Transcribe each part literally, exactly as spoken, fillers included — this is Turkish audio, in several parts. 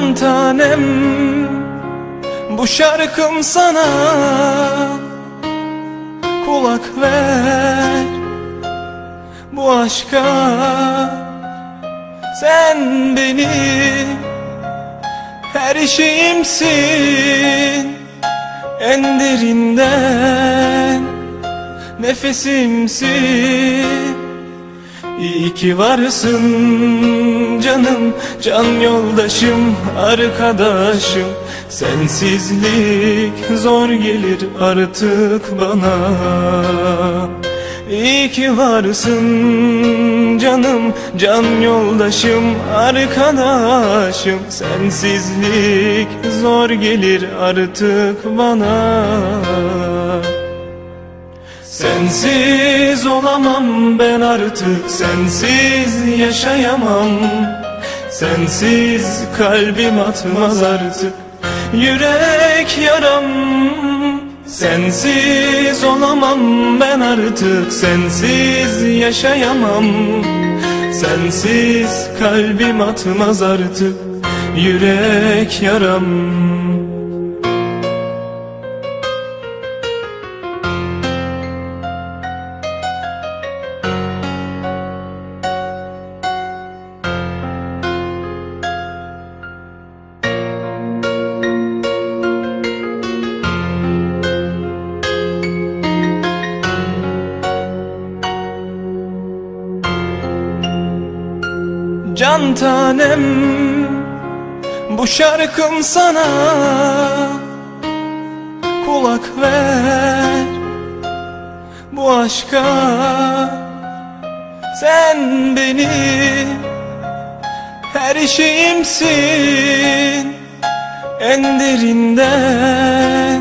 Can tanem, bu şarkım sana, kulak ver bu aşka. Sen benim her şeyimsin, en derinden nefesimsin. İyi ki varsın canım, can yoldaşım, arkadaşım. Sensizlik zor gelir artık bana. İyi ki varsın canım, can yoldaşım, arkadaşım. Sensizlik zor gelir artık bana. Sensiz olamam ben artık, sensiz yaşayamam. Sensiz kalbim atmaz artık yürek yaram. Sensiz olamam ben artık, sensiz yaşayamam. Sensiz kalbim atmaz artık yürek yaram. Can tanem, bu şarkım sana, kulak ver bu aşka. Sen benim her şeyimsin, en derinden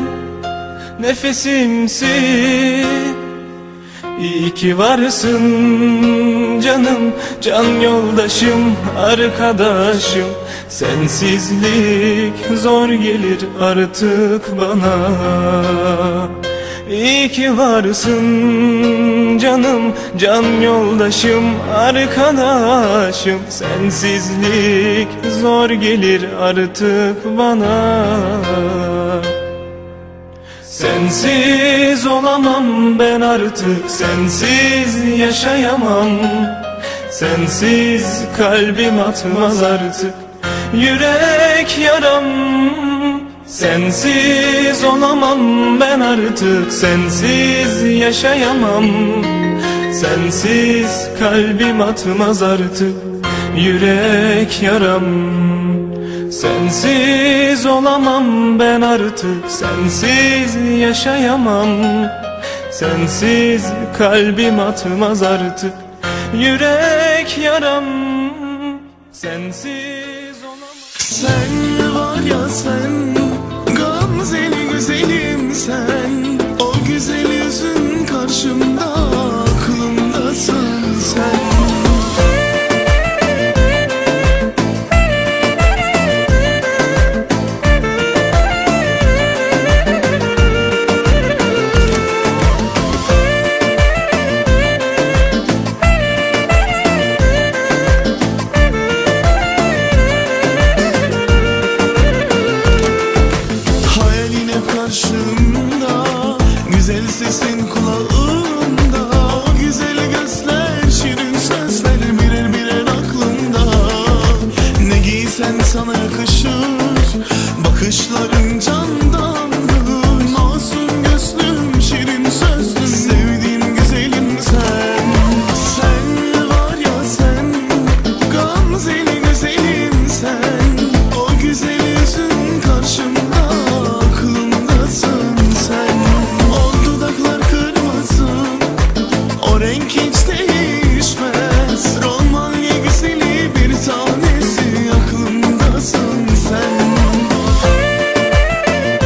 nefesimsin. İyi ki varsın canım, can yoldaşım, arkadaşım. Sensizlik zor gelir artık bana. İyi ki varsın canım, can yoldaşım, arkadaşım. Sensizlik zor gelir artık bana. Sensiz olamam ben artık, sensiz yaşayamam. Sensiz kalbim atmaz artık yürek yaram. Sensiz olamam ben artık, sensiz yaşayamam. Sensiz kalbim atmaz artık yürek yaram. Sensiz olamam ben artık, sensiz yaşayamam. Sensiz kalbim atmaz artık yürek yaram. Sensiz olamam. Sen var ya sen, gamzeli güzelim sen. O güzel yüzün karşımda, aklımdasın sen. Güzel sesin kulağımda, o güzel gözler, şirin sözler birer birer aklımda. Ne giysen sana yakışır, bakışların candandır. Masum gözlüm, şirin sözlüm, sevdiğim güzelim sen. Sen var ya sen, gamzeli güzelim sen. O güzel yüzün karşımda, aklımdasın sen. O renk hiç değişmez, Romanya güzeli bir tanesi, aklımdasın sen.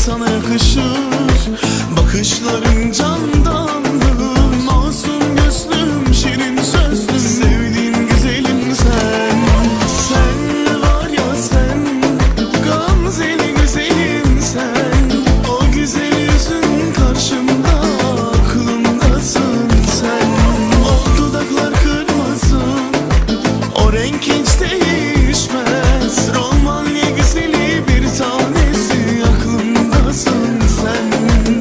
sana yakışır. Bakışların candandır, masum gözlüm, şirin sözlüm, sevdiğim güzelim sen. Sen var ya sen, gamzeli güzelim sen. O güzel yüzün karşımda, aklımdasın sen. O dudaklar kırmızı, o renk hiç değişmez. Romanya güzeli bir tanesi, aklımdasın sen.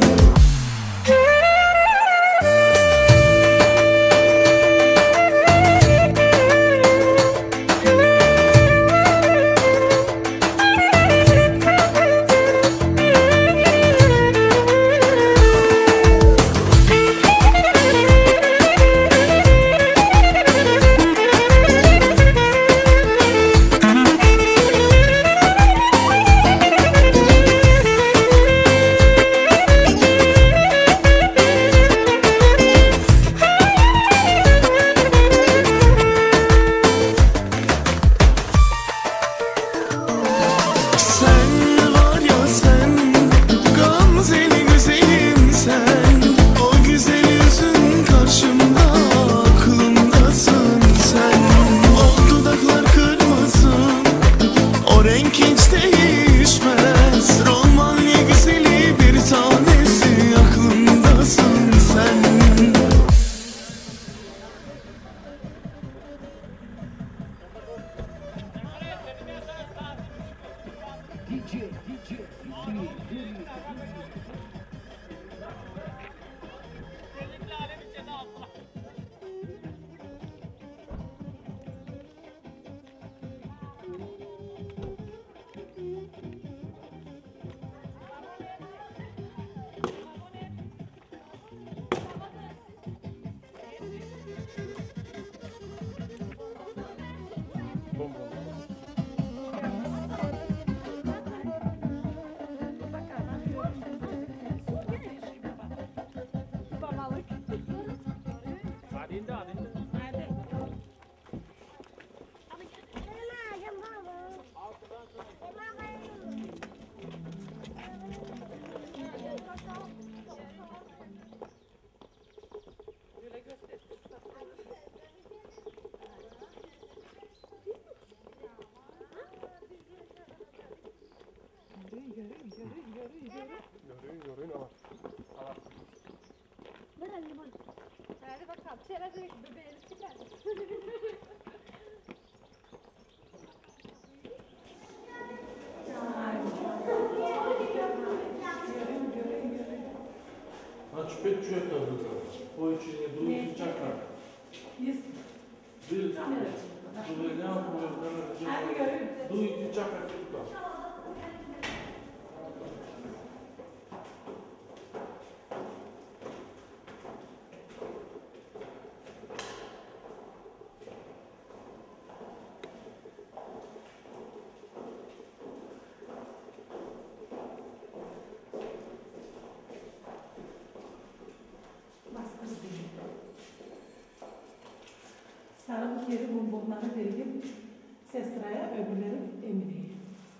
Пет човека повече не други чака. Били добре, няма проблем. Другите чакат тук. Sarılık yeri bonbonları vereyim. Sestra'ya, öbürleri Emine'ye.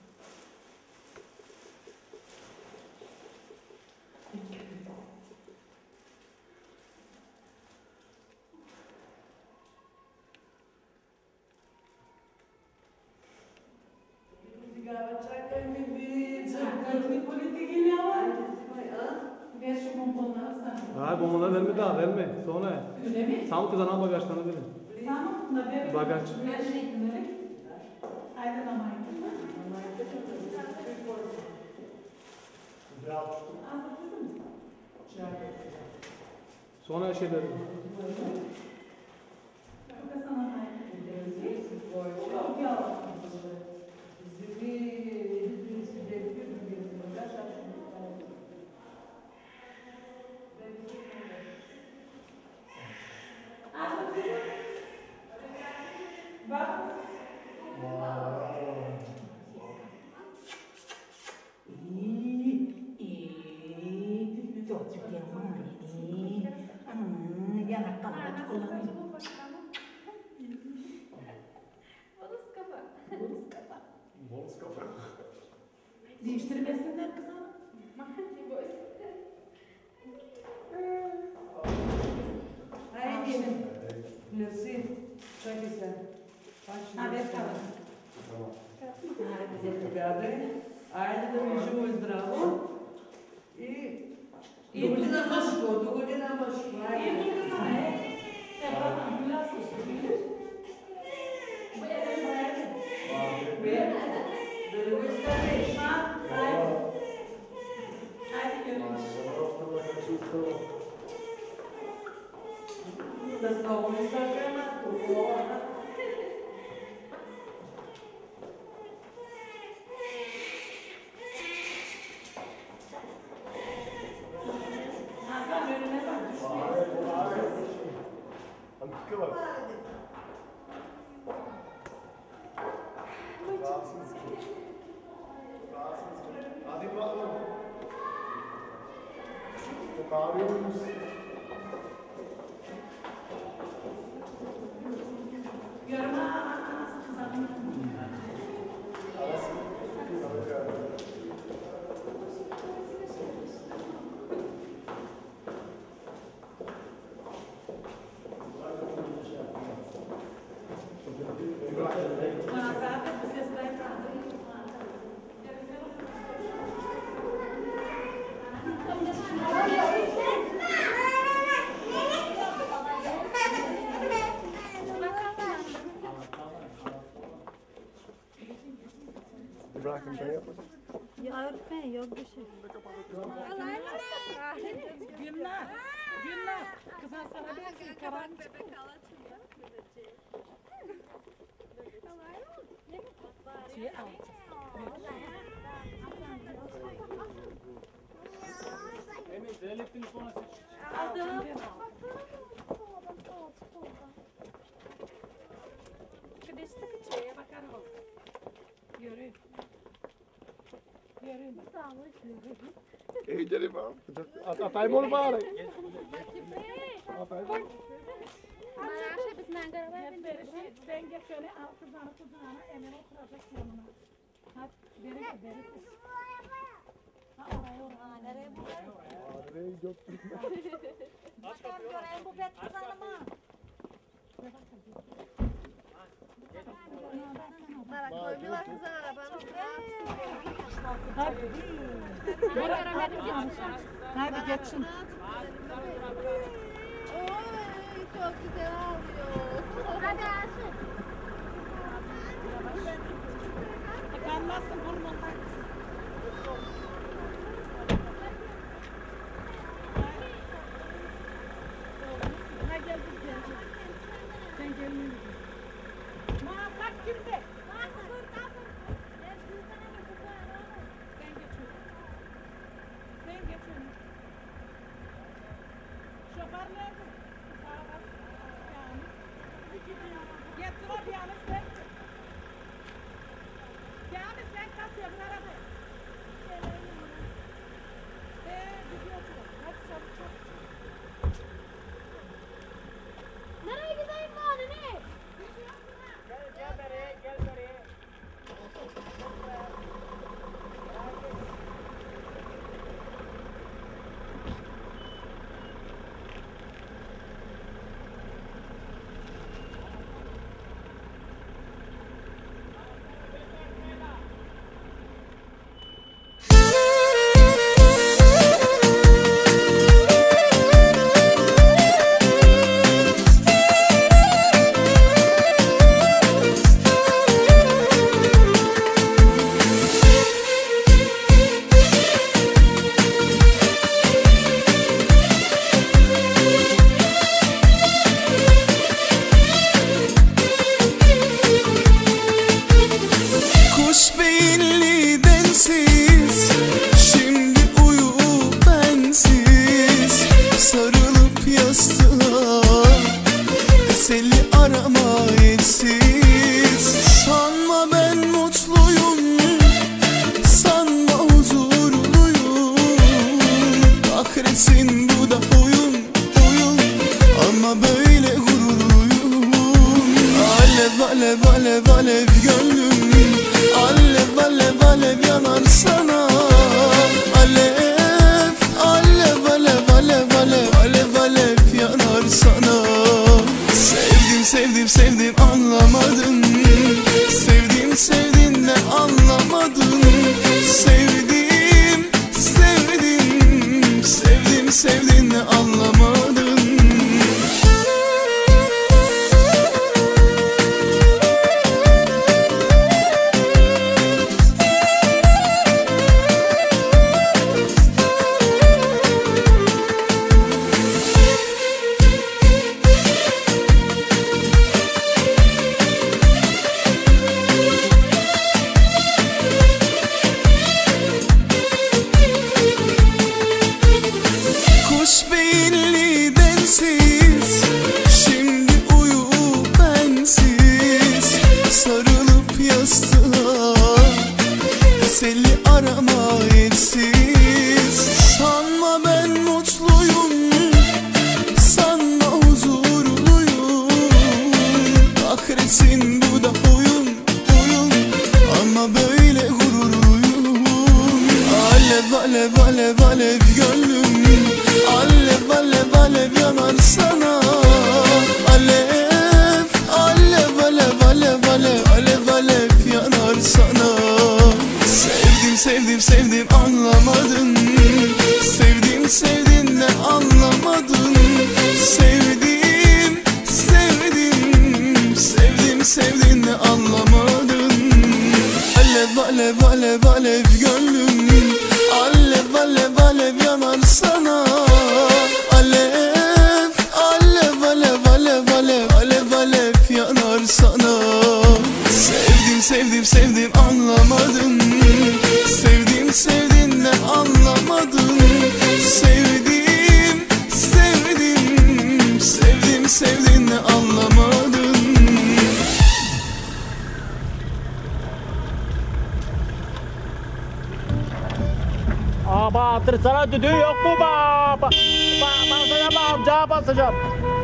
Ver şu bonbonları sana. Hayır, bombaları verme daha, verme. Sonra. Öyle mi? Samut kızanan bagajlarını verin. Tamam da ver. Bagaj. Ver şekilleri. Aynen ama aynen. Sonra şeyleri. Çok sana aynen. Çok yavaş. Değiştirmesinler kız hanım. Ha ver kalan. Aile da meşhur zdravo. I i bude na baško, dogode na baško. İyi buldu sana. Ya bak biraz işte. Bu evden bayardı. Ve böyle göstermiş. Hadi görüşürüz. Da znowu jest zagrana, tu woła. Hasan önüne bak. Hadi bakalım. Çok ağrıyoruz. Görme anası kızarmış. Bana zaten bu sesler kaldı. İbrahim Bey yapalım. Ya öğretmen yok bir şey. Günler, günler. Kızan sana bir karan çıktı. Şey alacağız. Emir, Zeynep'in sonra seç. Aldım. Kıdıştı kıçıya bakar ol. Yürü. Yürü. İyi gelin bakalım. Atayım onu bari. Maraş'a biz Nangar'a Hep beri şey, sen geç şöyle al kızağını kızağını Emine oturacak yanına. Hadi beri de beri kız. Ha oraya oraya. nereye bu? Ağrıyı götürme. Bakalım göreyim bu bet kızanıma. Bana koymuyorlar kızan arabanın. Hadi. Ben göremedim yanlış. Hadi geçin. Oy çok güzel ağlıyor. Hadi Aşık. Tıkanmazsın burnundan. Ha gel biz gel. Sen gelmeyin. Muhakkak kimde? Sen geç öyle. Sen geç öyle. Şoför nerede? Sağ yani. Getir o bir yanı sen. Yani sen kalk öbür arabaya. Eee gidiyorsun. Hadi çabuk çabuk. Nereye gideyim bari ne? Gel, gel beri, gel beri. Kuş beyinli densiz, şimdi uyu bensiz. Sarılıp yastığa, teselli arama etsiz. Sanma ben mutluyum, sanma huzurluyum. Kahretsin bu da oyun, oyun, ama böyle gururluyum. Alev alev alev alev gönlüm, alev alev alev yanar sana. Alev alev alev alev alev alev alev yanar sana. Sevdim sevdim sevdim anlamadım. beni arama yersiz. Sanma ben mutluyum, sanma huzurluyum. Kahretsin bu da oyun, oyun ama böyle gururluyum. Alev alev alev alev gönlüm, alev alev alev yanar sana. Alev alev alev alev alev alev alev yanar sana. Sevdim sevdim sevdim anlamadın, sevdim sevdin de anlamadın. Sevdim sevdim sevdim sevdin de anlamadın. Alev alev alev alev gönlüm, alev alev alev yanar sana. Alev alev alev alev alev alev alev yanar sana. Sevdim sevdim sevdim anlamadın, sevdim sevdin de anlamadın. Sevdim sevdim sevdim sevdin de anlamadın. Aba atırsana düdüğü yok mu ba? Ba basacağım amca basacağım.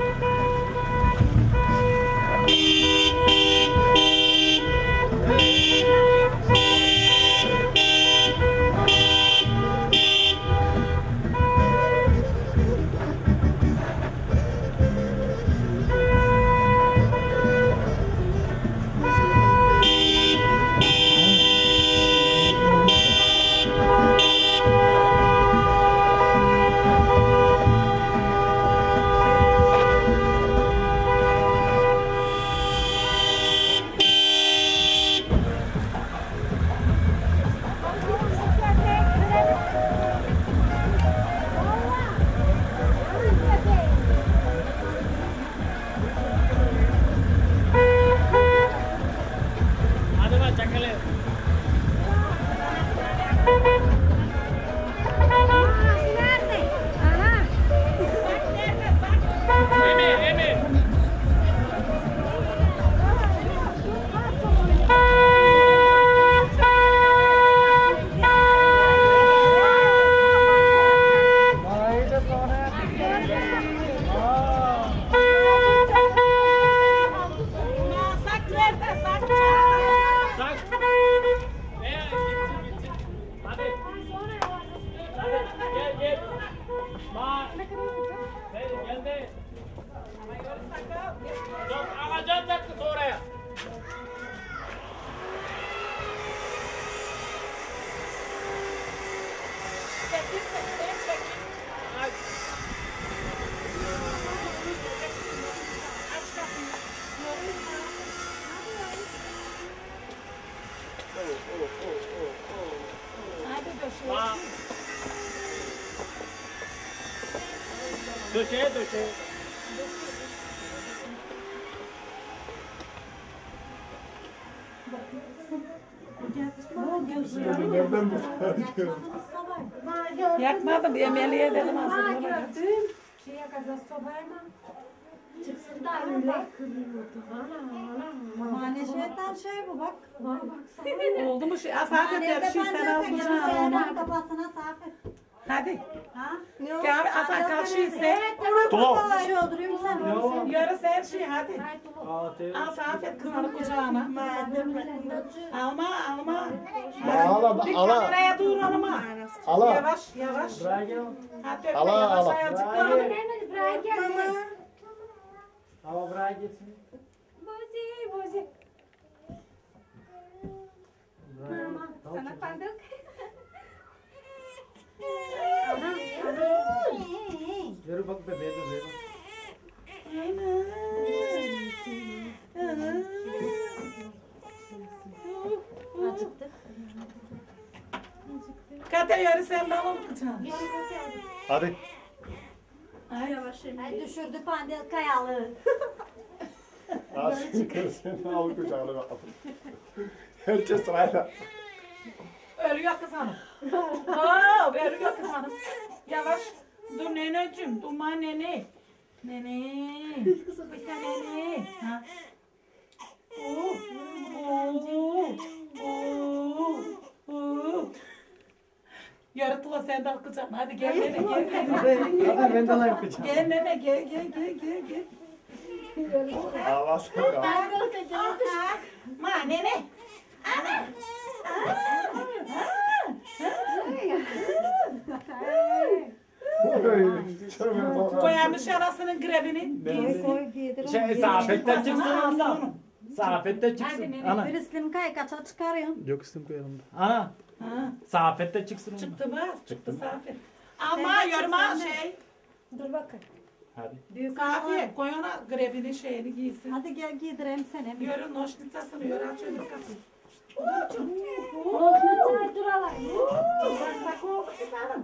Döşeye döşeye. Yakmadım, yemeğliye dedim aslında. Şeye kadar sobaya mı? Çıksın da öyle. Mane şeytan şey bu bak. Oldu mu şey? Afafet ya bir şey sen al kucağına. Kafasına sakın. Hadi. Ha? Gel Hasan karşıysa. Tamam. Şey öldüreyim sen. Yarısı her şey hadi. Al Afafet kızını kucağına. Alma alma. Ala Bir ala kameraya dur alma. ala. Yavaş yavaş. Hadi öpme Allah, yavaş Allah. ayazık. Buraya gel. Ama buraya gitsin. Bozi bozi. Mama sana pandık. Yürü bak bebeğe de verin. Acıktı. Kader yarı sen de alalım kucağına. Hadi. Ay yavaş. Ay düşürdü pandel kayalığı. Nasıl kızın al kucağına bakalım. Herkes sırayla. Ölüyor kız hanım. Aa, ölüyor kız hanım. Yavaş. Dur neneciğim. Durma nene. Nene. Kızım bir tane nene. Ha. Oo. Oo. Oo. Oo. Yarıtıla sen de okuyacaksın. Hadi gel nene gel gel. Hadi ben de lan yapacağım. Gel nene gel gel gel gel gel. Ağlasın ya. Ma nene. Ana. Koyarmış arasının grebini. Giysin. Şey, zafetten çıksın ondan. Zafetten çıksın. Ana. Birislim kay kaça çıkarıyorsun. Yok isim koyalım da. Ana. Ha. Zafetten çıksın ondan. Çıktı mı? Çıktı Safet. Ama yorma şey. Dur bakayım. Hadi. Safet koy ona grebini şeyini giysin. Hadi gel giydireyim seni. Yürü noşnitasını yürü aç öyle kapıyı. Çay duralım. Bak oldu ki sana.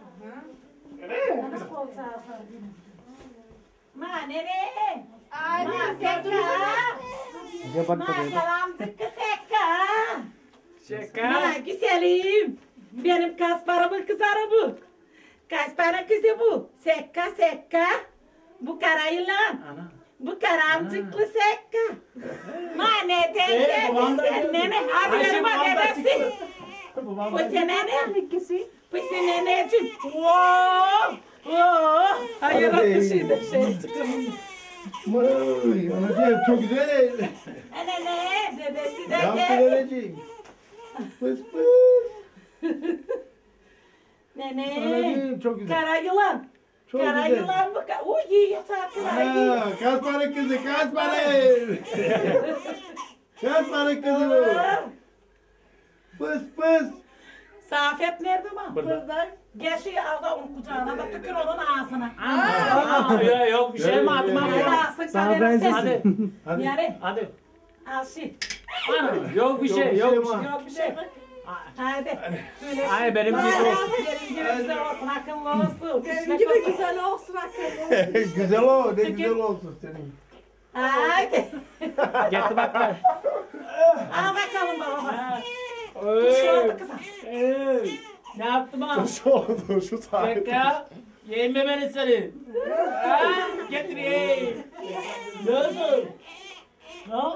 Ma nereye? Ay Ma sen dur. Gel bak Ma da böyle. yalan tıkkı sekka. Şaka. Ma güzelim. Benim Kaspar'ımın kızarı bu. Kaspar'ın kızı bu. Sekka sekka. Bu kara yılan. Ana. Bu karamcıklı sekka. Ma ne Ee, denge babam da sen geldi. nene. Hadi Ayşe yürü bak babam da dedesi. çıktı. Babam Bu da- sen nene. Bu sen neneciğim. Wow. Wow. Hayır akışıydı şey çıkımın. Vay, anacığım çok güzel. Anne ne? Dedesi de Yaptın geldi. anacığım. Pıs pıs. Nene. Anacığım çok güzel. Kara yılan. Çok Kara güzel. yılan bu. ka- Uy yiyor sakın. Ha, Kaspar'ın kızı, Kaspar'ın. Kaspar'ın kızı bu. Pıs pıs. Safet nerede mi? Burada. Geçiyor al da onun kucağına da tükür onun ağzına. Ana. Ya yok bir şey mi atmam Hadi ya? alsın Sana kamerası. benzesin. Hadi. Hadi. Yani Hadi. al şey. Ana. Yok bir şey. Yok bir şey. Yok bir şey. Hadi. Söyle. Ay benim gibi olsun. Benim gibi güzel olsun. Akıllı olsun. Benim gibi güzel olsun akıllı. Güzel o, ne güzel olsun senin. Haydi. Getir bak bak. Al bakalım baba. Ha. Şu Oy. oldu kızım. Ey. Ne yaptım ha? Şu oldu, şu sahip. Şaka. Yeme beni seni. Ha, getir ey. Ne oldu? Ha?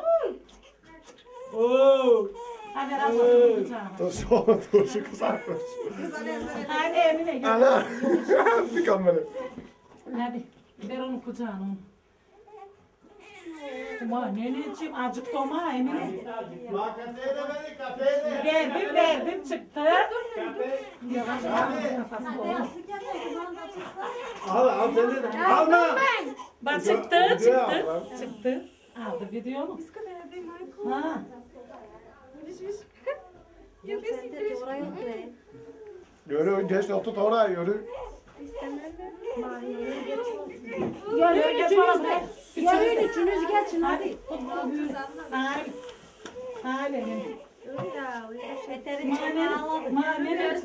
Oo. Hadi almasın kucağına. Dur şu oldu, şu kızarmış. Hadi Emine gel. Ana. Bir kamera. Hadi. Ver onu kucağına. Ama neneciğim acıktı ama Emine. La kafeye de verin, kafeye de. Verdim verdim çıktı. Yavaş yavaş nefesli ol. Al, al seni de. Alma. Bak çıktı Video çıktı. yap lan. Çıktı. Aldı video mu? Ha. Yürü, geç otur oraya yürü. Yürü geç bana bırak. Yarın üçünüz geçin Hadi. Hadi. Hadi Emine. Yeterin çok ağladı. Mane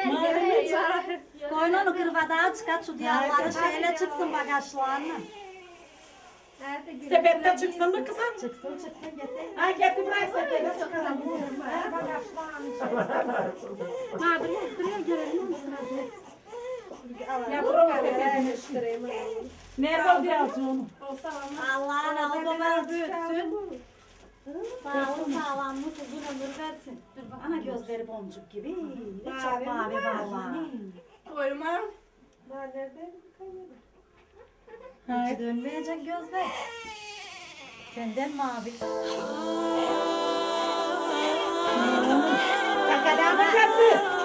Koynunu kırvada çıkar şu diyarları şeyle çıksın bagajlarına. Sepette çıksın mı kızım? Çıksın çıksın getir. Ha getir bırak sepete çıkalım. Madem duruyor gelelim misin? Yapırım sepetini. Nerede o biraz onu? Allah'ın alı ver büyütsün. Sağlık sağlam mutlu uzun ömür versin. Dur bak ana gözleri boncuk gibi. Çok mavi vallahi. Koyma. Hiç dönmeyecek gözler. Senden mavi. Sakada bakası.